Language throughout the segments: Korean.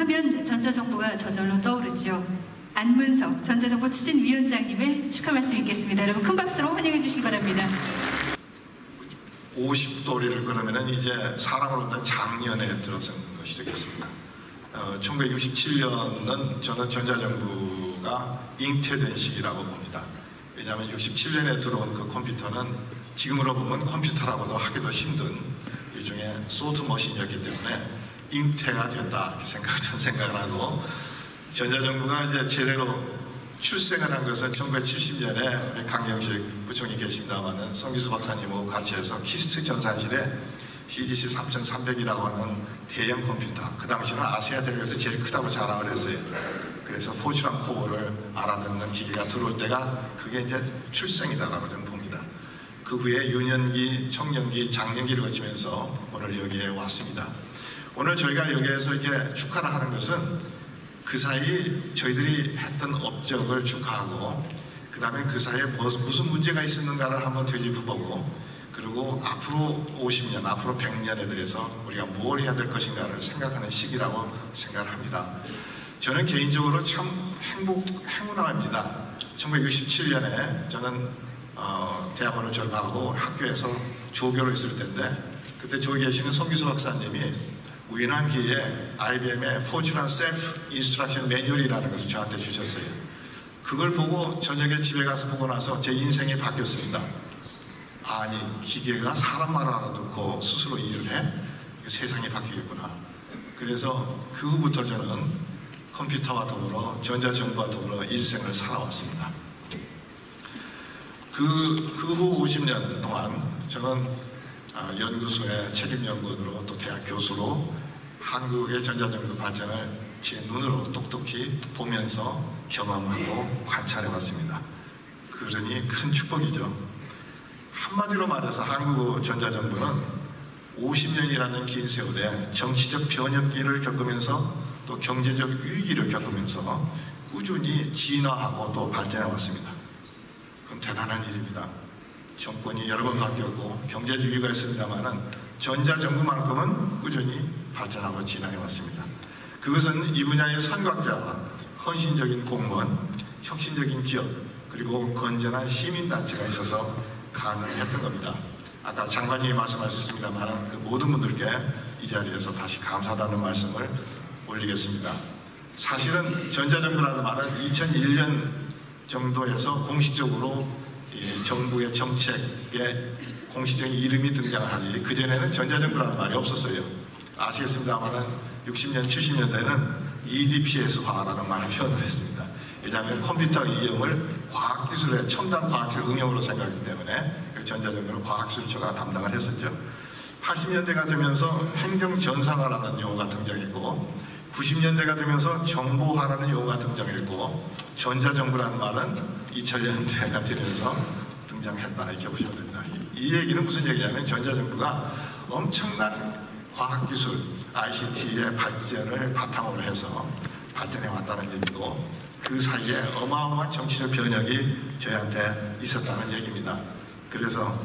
하면 전자정부가 저절로 떠오르죠. 안문석 전자정부 추진위원장님의 축하 말씀 있겠습니다. 여러분 큰 박수로 환영해 주시기 바랍니다. 50도리를 그러면은 이제 사람으로 본다면 작년에 들어선 것이 되겠습니다. 1967년은 저는 전자정부가 잉태된 시기라고 봅니다. 왜냐하면 67년에 들어온 그 컴퓨터는 지금으로 보면 컴퓨터라고도 하기도 힘든 일종의 소프트머신이었기 때문에 잉태가 됐다 이렇게 저는 생각을 하고, 전자정부가 이제 제대로 출생을 한 것은 1970년에 우리 강경식 부총리 계십니다마는 성기수 박사님하고 같이 해서 키스트 전산실에 CDC 3300이라고 하는 대형 컴퓨터, 그 당시는 아시아 대륙에서 제일 크다고 자랑을 했어요. 그래서 포츄란 코어를 알아듣는 기계가 들어올 때가 그게 이제 출생이다라고 저는 봅니다. 그 후에 유년기, 청년기, 장년기를 거치면서 오늘 여기에 왔습니다. 오늘 저희가 여기에서 이렇게 축하를 하는 것은 그 사이 저희들이 했던 업적을 축하하고, 그 다음에 그 사이에 무슨 문제가 있었는가를 한번 되짚어보고, 그리고 앞으로 50년, 앞으로 100년에 대해서 우리가 뭘 해야 될 것인가를 생각하는 시기라고 생각을 합니다. 저는 개인적으로 참 행운합니다. 1967년에 저는 대학원을 졸업하고 학교에서 조교로 있을 때인데, 그때 저기 계시는 성기수 박사님이 우연한 기회에 IBM의 포츄란 셀프 인스트럭션 매뉴얼이라는 것을 저한테 주셨어요. 그걸 보고 저녁에 집에 가서 보고 나서 제 인생이 바뀌었습니다. 아니, 기계가 사람 말 알아듣고 스스로 일을 해? 세상이 바뀌겠구나. 그래서 그 후부터 저는 컴퓨터와 더불어 전자정부와 더불어 일생을 살아왔습니다. 그 후 50년 동안 저는 연구소의 책임연구원으로 또 대학 교수로 한국의 전자정부 발전을 제 눈으로 똑똑히 보면서 경험하고 관찰해왔습니다. 그러니 큰 축복이죠. 한마디로 말해서 한국 전자정부는 50년이라는 긴 세월에 정치적 변혁기를 겪으면서 또 경제적 위기를 겪으면서 꾸준히 진화하고 또 발전해왔습니다. 그건 대단한 일입니다. 정권이 여러 번 바뀌었고 경제적 위기가 있습니다만은 전자정부만큼은 꾸준히 발전하고 진화해왔습니다. 그것은 이 분야의 선각자와 헌신적인 공무원, 혁신적인 기업, 그리고 건전한 시민단체가 있어서 가능했던 겁니다. 아까 장관님이 말씀하셨습니다만 그 모든 분들께 이 자리에서 다시 감사하다는 말씀을 올리겠습니다. 사실은 전자정부라는 말은 2001년 정도에서 공식적으로 이 정부의 정책에 공식적인 이름이 등장하지, 그전에는 전자정부라는 말이 없었어요. 아시겠습니다만 60년, 70년대는 EDPS화라는 말을 표현을 했습니다. 왜냐하면 컴퓨터 이용을 과학기술의 첨단 과학기술 응용으로 생각하기 때문에 전자정부는 과학기술처가 담당을 했었죠. 80년대가 되면서 행정전산화라는 용어가 등장했고, 90년대가 되면서 정보화라는 용어가 등장했고, 전자정부라는 말은 2000년대가 되면서 등장했다 이렇게 보시면 됩니다. 이 얘기는 무슨 얘기냐면 전자정부가 엄청난 과학기술, ICT의 발전을 바탕으로 해서 발전해 왔다는 얘기고, 그 사이에 어마어마한 정치적 변혁이 저희한테 있었다는 얘기입니다. 그래서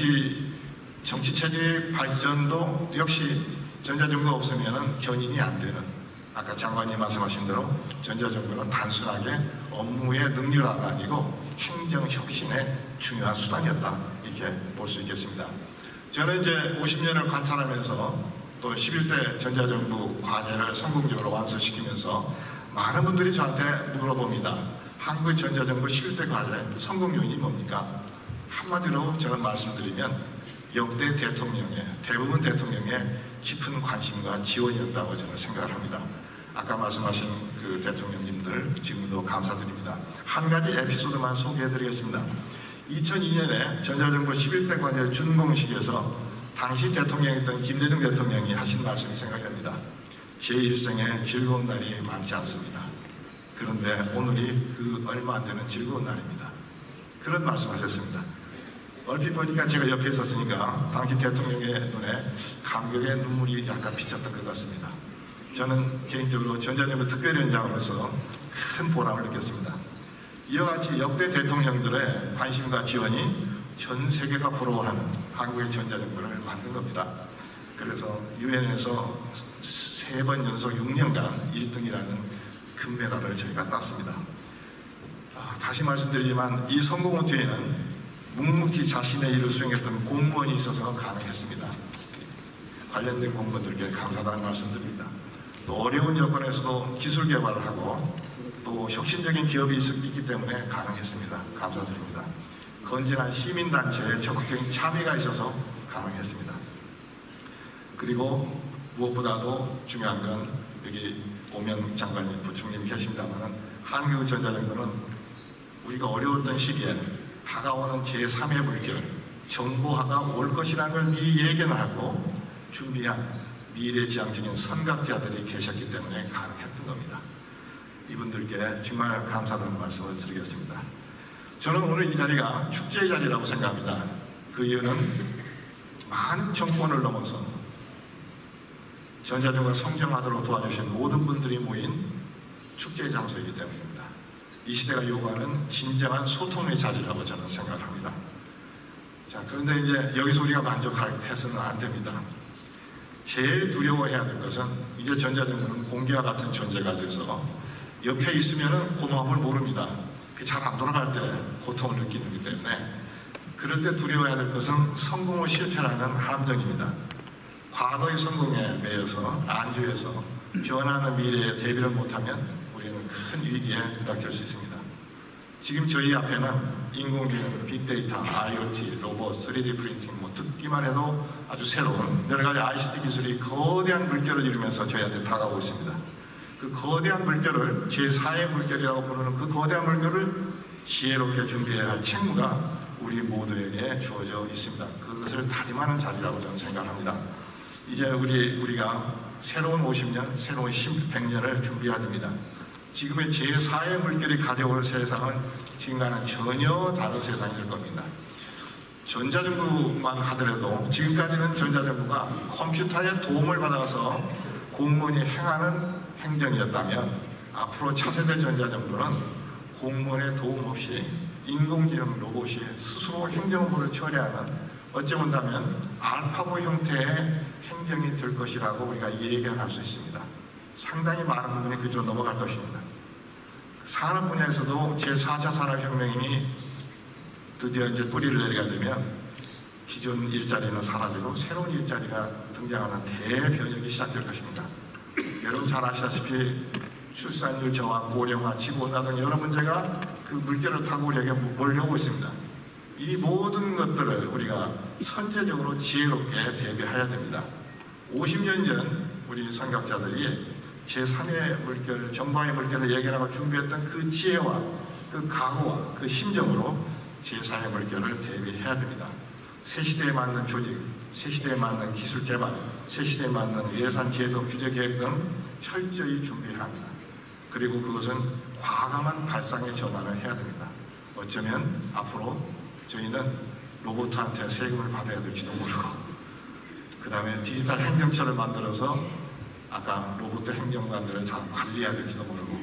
정치체제 발전도 역시 전자정부가 없으면 견인이 안 되는, 아까 장관님 말씀하신 대로 전자정부는 단순하게 업무의 능률화가 아니고 행정혁신의 중요한 수단이었다 이렇게 볼 수 있겠습니다. 저는 이제 50년을 관찰하면서 또 11대 전자정부 과제를 성공적으로 완수시키면서 많은 분들이 저한테 물어봅니다. 한국의 전자정부 11대 과제 성공 요인이 뭡니까? 한마디로 저는 말씀드리면 역대 대통령의, 대부분 대통령의 깊은 관심과 지원이었다고 저는 생각을 합니다. 아까 말씀하신 그 대통령님들 지금도 감사드립니다. 한 가지 에피소드만 소개해드리겠습니다. 2002년에 전자정부 11대 과제 준공식에서 당시 대통령이었던 김대중 대통령이 하신 말씀이 생각이 납니다. 제 일생에 즐거운 날이 많지 않습니다. 그런데 오늘이 그 얼마 안 되는 즐거운 날입니다. 그런 말씀하셨습니다. 얼핏 보니까 제가 옆에 있었으니까 당시 대통령의 눈에 감격의 눈물이 약간 비쳤던 것 같습니다. 저는 개인적으로 전자정부 특별위원장으로서 큰 보람을 느꼈습니다. 이와 같이 역대 대통령들의 관심과 지원이 전 세계가 부러워하는 한국의 전자정부를 만든 겁니다. 그래서 유엔에서 3번 연속 6년간 1등이라는 금메달을 저희가 땄습니다. 다시 말씀드리지만 이 성공의 뒤에는 묵묵히 자신의 일을 수행했던 공무원이 있어서 가능했습니다. 관련된 공무원들께 감사하다는 말씀드립니다. 또 어려운 여건에서도 기술 개발을 하고 또 혁신적인 기업이 있기 때문에 가능했습니다. 감사드립니다. 건전한 시민단체의 적극적인 참여가 있어서 가능했습니다. 그리고 무엇보다도 중요한 건 여기 오명 장관님, 부총님 계십니다만 한국전자정부는 우리가 어려웠던 시기에 다가오는 제3의 물결, 정보화가 올 것이라는 걸 미리 예견하고 준비한 미래지향적인 선각자들이 계셨기 때문에 가능했던 겁니다. 이분들께 정말 감사하다는 말씀을 드리겠습니다. 저는 오늘 이 자리가 축제의 자리라고 생각합니다. 그 이유는 많은 정권을 넘어서 전자정부가 성장하도록 도와주신 모든 분들이 모인 축제의 장소이기 때문입니다. 이 시대가 요구하는 진정한 소통의 자리라고 저는 생각을 합니다. 자, 그런데 이제 여기서 우리가 만족해서는 안 됩니다. 제일 두려워해야 될 것은 이제 전자정부는 공기와 같은 존재가 돼서 옆에 있으면 고마움을 모릅니다. 잘 안 돌아갈 때 고통을 느끼는 거기 때문에 그럴 때 두려워해야 될 것은 성공의 실패라는 함정입니다. 과거의 성공에 매여서 안주해서 변하는 미래에 대비를 못하면 우리는 큰 위기에 부닥칠 수 있습니다. 지금 저희 앞에는 인공지능, 빅데이터, IoT, 로봇, 3D 프린팅 듣기만 해도 아주 새로운 여러 가지 ICT 기술이 거대한 물결을 이루면서 저희한테 다가오고 있습니다. 그 거대한 물결을 제4의 물결이라고 부르는 그 거대한 물결을 지혜롭게 준비해야 할 책무가 우리 모두에게 주어져 있습니다. 그것을 다짐하는 자리라고 저는 생각합니다. 이제 우리가 새로운 50년, 새로운 100년을 지금해야 됩니다. 지금의 제4의 물결이 가져올 세상은 지금과는 전혀 다른 세상이 될 겁니다. 전자정부만 하더라도 지금까지는 전자정부가 컴퓨터의 도움을 받아서 공무원이 행하는 행정이었다면 앞으로 차세대 전자정부는 공무원의 도움 없이 인공지능 로봇이 스스로 행정업무를 처리하는 어찌 본다면 알파고 형태의 행정이 될 것이라고 우리가 예견할 수 있습니다. 상당히 많은 부분이 그쪽으로 넘어갈 것입니다. 산업 분야에서도 제4차 산업혁명이 드디어 이제 뿌리를 내리게 되면 기존 일자리는 사라지고 새로운 일자리가 등장하는 대변혁이 시작될 것입니다. 여러분 잘 아시다시피 출산율 저하, 고령화, 지구온난화 등 여러 문제가 그 물결을 타고 우리에게 몰려오고 있습니다. 이 모든 것들을 우리가 선제적으로 지혜롭게 대비해야 됩니다. 50년 전 우리 선각자들이 제3의 물결, 정방의 물결을 예견하고 준비했던 그 지혜와 그 각오와 그 심정으로 제4의 물결을 대비해야 됩니다. 새 시대에 맞는 조직, 새 시대에 맞는 기술 개발, 새 시대에 맞는 예산 제도 규제 계획 등 철저히 준비해야 합니다. 그리고 그것은 과감한 발상의 전환을 해야 됩니다. 어쩌면 앞으로 저희는 로봇한테 세금을 받아야 될지도 모르고 그 다음에 디지털 행정처를 만들어서 아까 로봇 행정관들을 다 관리해야 될지도 모르고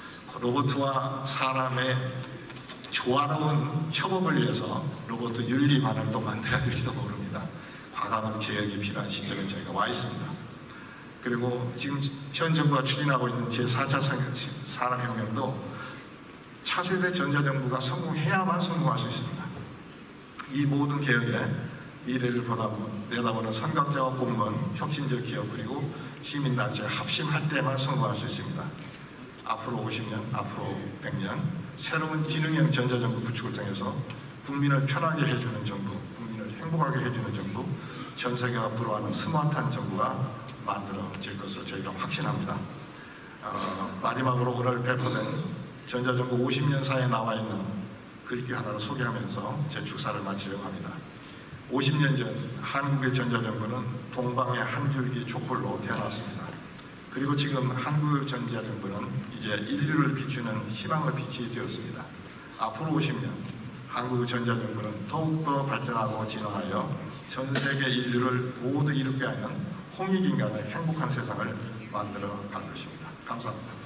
로봇과 사람의 조화로운 협업을 위해서 로봇 윤리관을 또 만들어야 될지도 모릅니다. 과감한 개혁이 필요한 시점에 저희가 와 있습니다. 그리고 지금 현 정부가 추진하고 있는 제4차 산업혁명도 차세대 전자정부가 성공해야만 성공할 수 있습니다. 이 모든 개혁에 미래를 내다보는 선각자와 공무원, 혁신적 기업 그리고 시민단체 합심할 때만 성공할 수 있습니다. 앞으로 50년, 앞으로 100년 새로운 지능형 전자정부 구축을 통해서 국민을 편하게 해주는 정부, 국민을 행복하게 해주는 정부, 전 세계가 부러워하는 스마트한 정부가 만들어질 것으로 저희가 확신합니다. 마지막으로 오늘 배포된 전자정부 50년사에 나와 있는 글귀 하나를 소개하면서 제 축사를 마치려고 합니다. 50년 전 한국의 전자정부는 동방의 한 줄기 촛불로 태어났습니다. 그리고 지금 한국의 전자정부는 이제 인류를 비추는 희망의 빛이 되었습니다. 앞으로 50년 한국의 전자정부는 더욱더 발전하고 진화하여 전 세계 인류를 모두 이롭게 하는 홍익인간의 행복한 세상을 만들어 갈 것입니다. 감사합니다.